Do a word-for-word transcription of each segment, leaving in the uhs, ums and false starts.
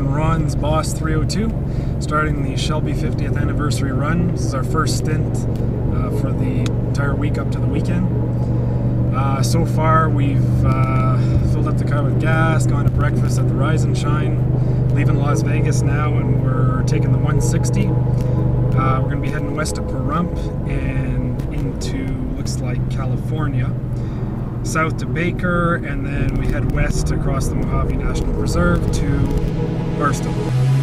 and Ron's Boss three oh two, starting the Shelby fiftieth anniversary run. This is our first stint uh, for the entire week up to the weekend. Uh, so far we've uh, filled up the car with gas, gone to breakfast at the Rise and Shine, leaving Las Vegas now, and we're taking the one sixty. Uh, we're going to be heading west to Pahrump and into, looks like, California, south to Baker, and then we head west across the Mojave National Preserve to Barstow.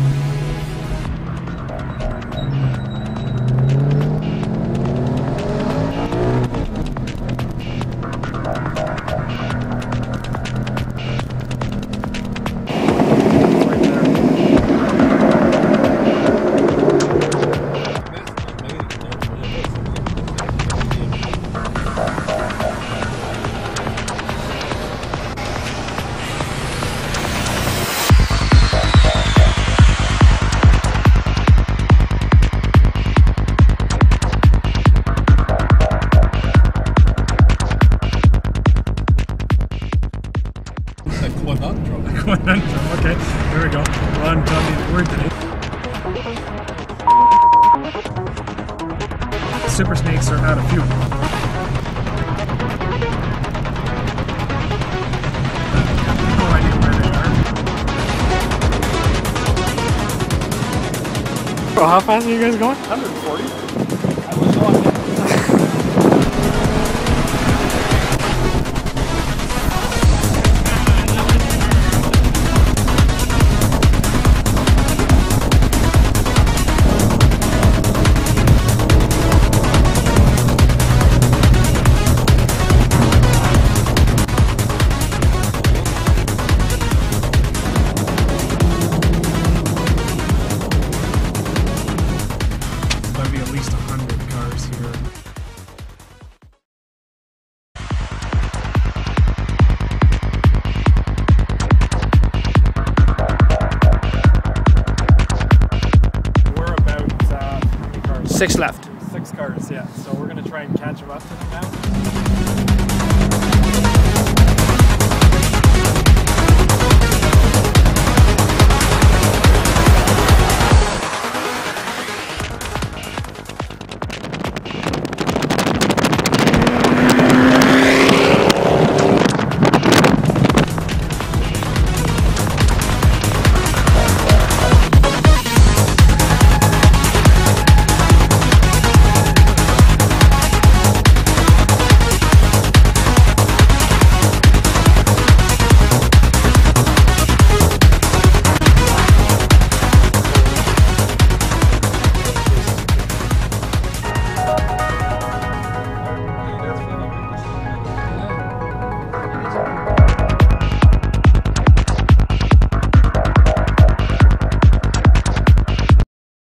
Okay, here we go. Ron tell me the word today. Super snakes are out of fuel. No idea where they are. Bro, how fast are you guys going? one forty. I was on. At least a hundred cars here. We're about uh, how many cars? Six left. Six cars, yeah. So we're gonna try and catch them up to them now.